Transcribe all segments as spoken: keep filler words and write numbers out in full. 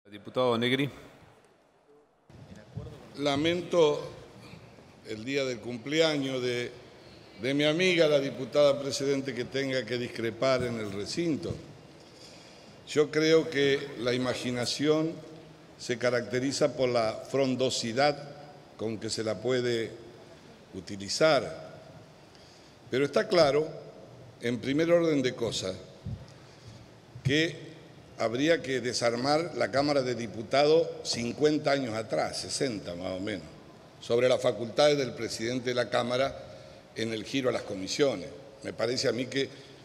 Diputado Negri. Lamento el día del cumpleaños de, de mi amiga, la diputada presidente, que tenga que discrepar en el recinto. Yo creo que la imaginación se caracteriza por la frondosidad con que se la puede utilizar. Pero está claro, en primer orden de cosas, que habría que desarmar la Cámara de Diputados cincuenta años atrás, sesenta más o menos, sobre las facultades del presidente de la Cámara en el giro a las comisiones. Me parece a mí que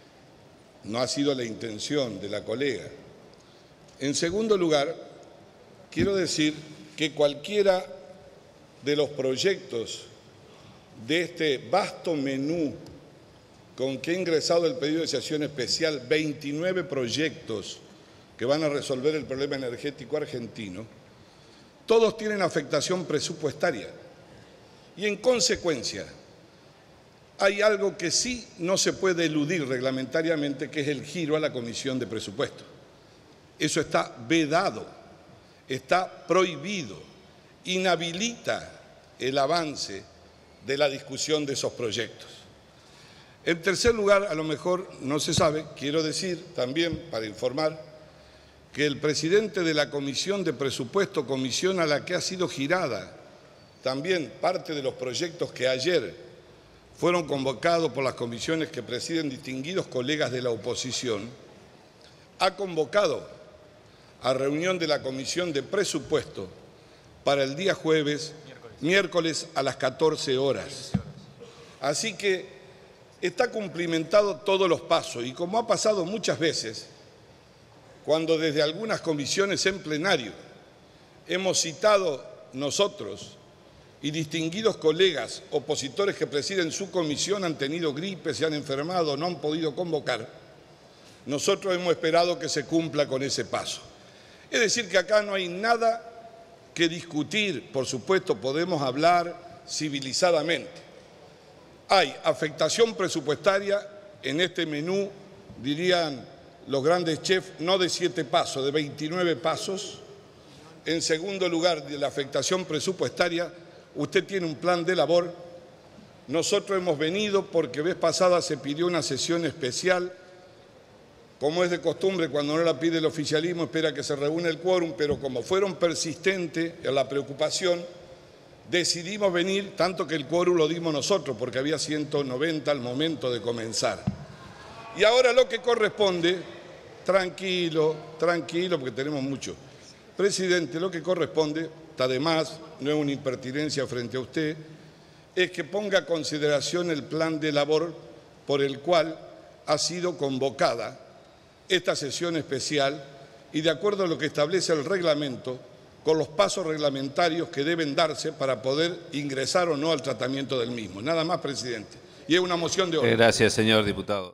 no ha sido la intención de la colega. En segundo lugar, quiero decir que cualquiera de los proyectos de este vasto menú con que ha ingresado el pedido de sesión especial, veintinueve proyectos que van a resolver el problema energético argentino, todos tienen afectación presupuestaria. Y en consecuencia, hay algo que sí no se puede eludir reglamentariamente, que es el giro a la Comisión de Presupuestos. Eso está vedado, está prohibido, inhabilita el avance de la discusión de esos proyectos. En tercer lugar, a lo mejor no se sabe, quiero decir también para informar, que el presidente de la Comisión de Presupuesto, comisión a la que ha sido girada también parte de los proyectos que ayer fueron convocados por las comisiones que presiden distinguidos colegas de la oposición, ha convocado a reunión de la Comisión de Presupuesto para el día jueves, miércoles, miércoles a las catorce horas. Así que está cumplimentado todos los pasos y, como ha pasado muchas veces, cuando desde algunas comisiones en plenario hemos citado nosotros y distinguidos colegas opositores que presiden su comisión han tenido gripe, se han enfermado, no han podido convocar, nosotros hemos esperado que se cumpla con ese paso. Es decir, que acá no hay nada que discutir, por supuesto podemos hablar civilizadamente. Hay afectación presupuestaria en este menú, dirían los grandes chefs, no de siete pasos, de veintinueve pasos. En segundo lugar, de la afectación presupuestaria, usted tiene un plan de labor. Nosotros hemos venido porque vez pasada se pidió una sesión especial. Como es de costumbre, cuando no la pide el oficialismo, espera que se reúna el quórum, pero como fueron persistentes en la preocupación, decidimos venir, tanto que el quórum lo dimos nosotros, porque había ciento noventa al momento de comenzar. Y ahora lo que corresponde, tranquilo, tranquilo, porque tenemos mucho. Presidente, lo que corresponde, está de más, no es una impertinencia frente a usted, es que ponga a consideración el plan de labor por el cual ha sido convocada esta sesión especial y de acuerdo a lo que establece el reglamento, con los pasos reglamentarios que deben darse para poder ingresar o no al tratamiento del mismo. Nada más, presidente. Y es una moción de orden. Gracias, señor diputado.